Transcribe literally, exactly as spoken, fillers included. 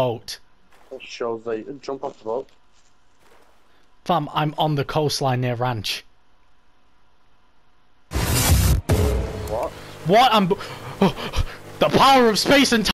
boat. It shows that you jump off the boat. Fam, I'm on the coastline near Ranch. What? What? I'm... The power of space and time!